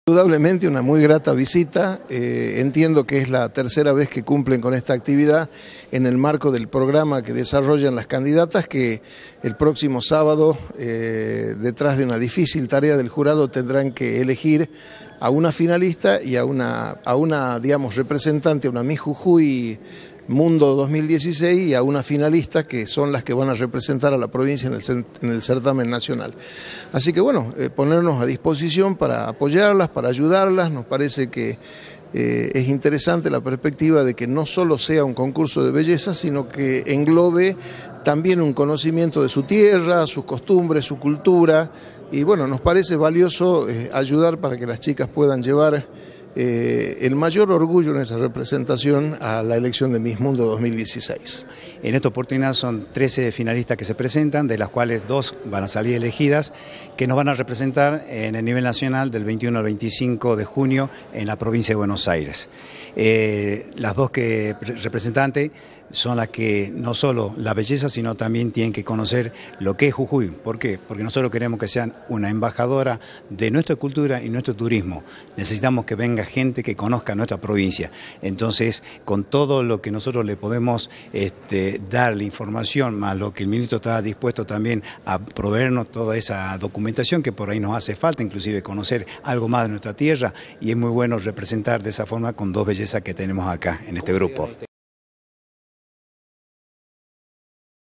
Indudablemente una muy grata visita, entiendo que es la tercera vez que cumplen con esta actividad en el marco del programa que desarrollan las candidatas, que el próximo sábado, detrás de una difícil tarea del jurado, tendrán que elegir a una finalista y a una digamos, representante, a una Miss Jujuy Mundo 2016 y a una finalista que son las que van a representar a la provincia en el certamen nacional. Así que bueno, ponernos a disposición para apoyarlas, para ayudarlas. Nos parece que es interesante la perspectiva de que no solo sea un concurso de belleza, sino que englobe también un conocimiento de su tierra, sus costumbres, su cultura. Y bueno, nos parece valioso ayudar para que las chicas puedan llevar el mayor orgullo en esa representación a la elección de Miss Mundo 2016. En esta oportunidad son 13 finalistas que se presentan, de las cuales 2 van a salir elegidas, que nos van a representar en el nivel nacional del 21 al 25 de junio en la provincia de Buenos Aires. Las 2 representantes son las que no solo la belleza, sino también tienen que conocer lo que es Jujuy. ¿Por qué? Porque nosotros queremos que sean una embajadora de nuestra cultura y nuestro turismo. Necesitamos que venga gente que conozca nuestra provincia. Entonces, con todo lo que nosotros le podemos dar la información, más lo que el ministro está dispuesto también a proveernos toda esa documentación que por ahí nos hace falta, inclusive conocer algo más de nuestra tierra, y es muy bueno representar de esa forma con 2 bellezas que tenemos acá en este grupo.